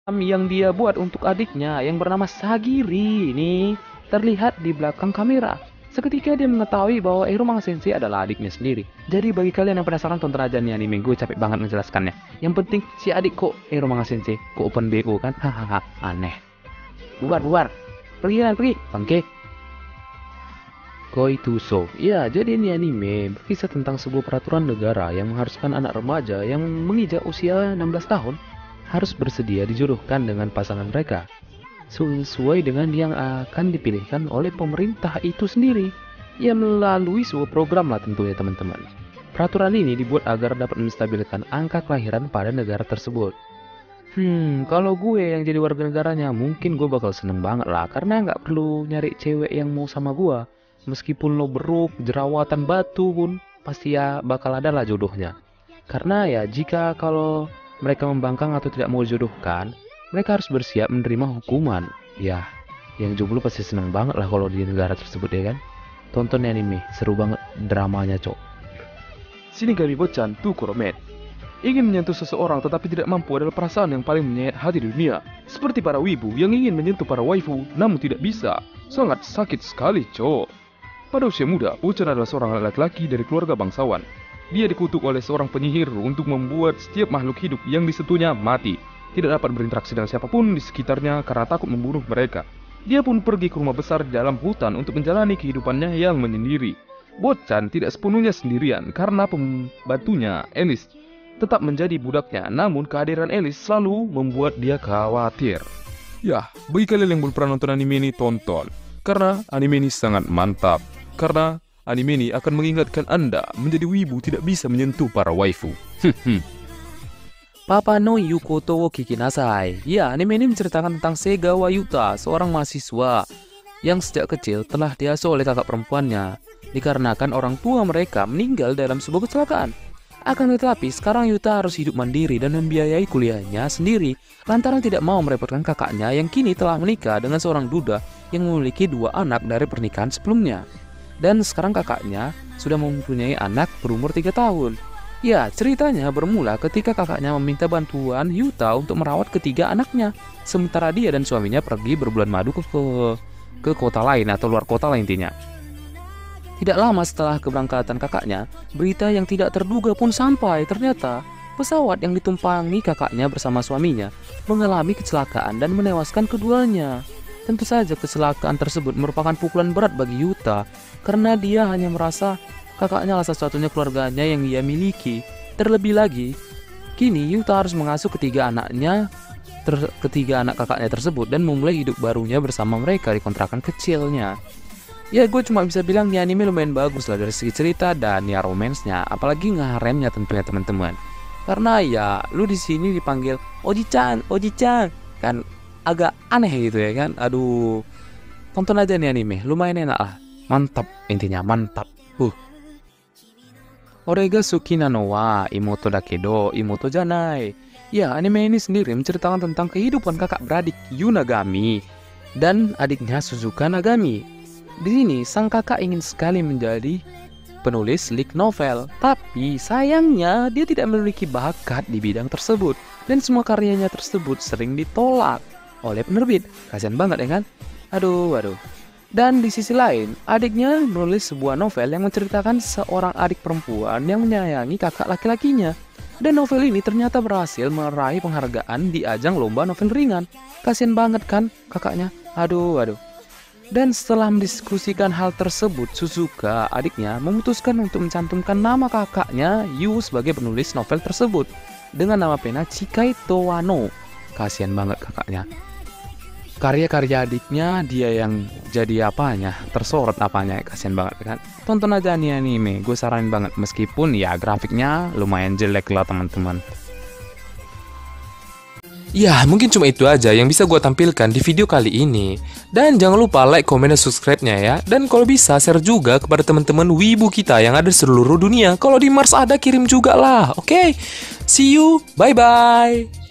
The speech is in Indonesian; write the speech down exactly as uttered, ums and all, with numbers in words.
yang dia buat untuk adiknya yang bernama Sagiri ini terlihat di belakang kamera. Seketika dia mengetahui bahwa Eromanga Sensei adalah adiknya sendiri. Jadi bagi kalian yang penasaran, tonton aja nih anime, gue capek banget menjelaskannya. Yang penting si adik kok Eromanga Sensei, kok open B O kan, hahaha, aneh. Bubar, bubar, pergi kan, pergi, bangke. Koituso. Ya, jadi ini anime berkisah tentang sebuah peraturan negara yang mengharuskan anak remaja yang menginjak usia enam belas tahun harus bersedia dijodohkan dengan pasangan mereka sesuai dengan yang akan dipilihkan oleh pemerintah itu sendiri, ya melalui sebuah program lah tentunya teman-teman. Peraturan ini dibuat agar dapat menstabilkan angka kelahiran pada negara tersebut. Hmm, kalau gue yang jadi warga negaranya mungkin gue bakal seneng banget lah, karena nggak perlu nyari cewek yang mau sama gue. Meskipun lo beruk, jerawatan, batu pun pasti ya bakal ada lah jodohnya. Karena ya jika kalau mereka membangkang atau tidak mau dijodohkan, mereka harus bersiap menerima hukuman. Ya, yang jomblo pasti seneng banget lah kalau di negara tersebut ya kan. Tonton anime, seru banget dramanya cok. Shinigami Bochan to Kuromet. Ingin menyentuh seseorang tetapi tidak mampu adalah perasaan yang paling menyayat hati di dunia. Seperti para wibu yang ingin menyentuh para waifu namun tidak bisa. Sangat sakit sekali cok. Pada usia muda, Bochan adalah seorang laki-laki dari keluarga bangsawan. Dia dikutuk oleh seorang penyihir untuk membuat setiap makhluk hidup yang disentuhnya mati. Tidak dapat berinteraksi dengan siapapun di sekitarnya karena takut membunuh mereka. Dia pun pergi ke rumah besar di dalam hutan untuk menjalani kehidupannya yang menyendiri. Bochan tidak sepenuhnya sendirian karena pembantunya, Alice, tetap menjadi budaknya. Namun kehadiran Alice selalu membuat dia khawatir. Ya, bagi kalian yang belum pernah nonton anime ini, tonton. Karena anime ini sangat mantap. Karena anime ini akan mengingatkan Anda menjadi wibu tidak bisa menyentuh para waifu. Papa no Yukoto wo Kikinasai. Ya, anime ini menceritakan tentang Segawa Yuta, seorang mahasiswa yang sejak kecil telah diasuh oleh kakak perempuannya dikarenakan orang tua mereka meninggal dalam sebuah kecelakaan. Akan tetapi sekarang Yuta harus hidup mandiri dan membiayai kuliahnya sendiri lantaran tidak mau merepotkan kakaknya yang kini telah menikah dengan seorang duda yang memiliki dua anak dari pernikahan sebelumnya. Dan sekarang kakaknya sudah mempunyai anak berumur tiga tahun. Ya, ceritanya bermula ketika kakaknya meminta bantuan Yuta untuk merawat ketiga anaknya, sementara dia dan suaminya pergi berbulan madu ke, ke, ke kota lain atau luar kota lah intinya. Tidak lama setelah keberangkatan kakaknya, berita yang tidak terduga pun sampai. Ternyata pesawat yang ditumpangi kakaknya bersama suaminya mengalami kecelakaan dan menewaskan keduanya. Tentu saja kecelakaan tersebut merupakan pukulan berat bagi Yuta, karena dia hanya merasa kakaknya adalah satu-satunya keluarganya yang ia miliki. Terlebih lagi, kini Yuta harus mengasuh ketiga anaknya, ter ketiga anak kakaknya tersebut dan memulai hidup barunya bersama mereka di kontrakan kecilnya. Ya, gue cuma bisa bilang di anime lumayan bagus lah dari segi cerita dan ya romansnya, apalagi ngeharemnya tentunya teman-teman. Karena ya lu di sini dipanggil Oji-chan, Oji-chan, kan agak aneh gitu ya kan. Aduh, tonton aja nih anime, lumayan enak lah, mantap intinya mantap. Uh. Orega Sukina no wa imoto dakedo imoto janai. Ya, anime ini sendiri menceritakan tentang kehidupan kakak beradik Yunagami dan adiknya Suzuka Nagami. Di sini sang kakak ingin sekali menjadi penulis light novel, tapi sayangnya dia tidak memiliki bakat di bidang tersebut dan semua karyanya tersebut sering ditolak oleh penerbit. Kasian banget ya kan? Aduh, aduh. Dan di sisi lain, adiknya menulis sebuah novel yang menceritakan seorang adik perempuan yang menyayangi kakak laki-lakinya. Dan novel ini ternyata berhasil meraih penghargaan di ajang lomba novel ringan. Kasian banget kan kakaknya? Aduh, aduh. Dan setelah mendiskusikan hal tersebut, Suzuka, adiknya, memutuskan untuk mencantumkan nama kakaknya Yu sebagai penulis novel tersebut dengan nama pena Chikaito Wano. Kasian banget kakaknya. Karya-karya adiknya dia yang jadi apanya, tersorot apanya, kasian banget kan. Tonton aja nih anime, gue saranin banget meskipun ya grafiknya lumayan jelek lah teman-teman. Ya, mungkin cuma itu aja yang bisa gue tampilkan di video kali ini. Dan jangan lupa like, comment, dan subscribe-nya ya. Dan kalau bisa share juga kepada teman-teman wibu kita yang ada di seluruh dunia. Kalau di Mars ada, kirim juga lah, oke? Okay? See you, bye-bye!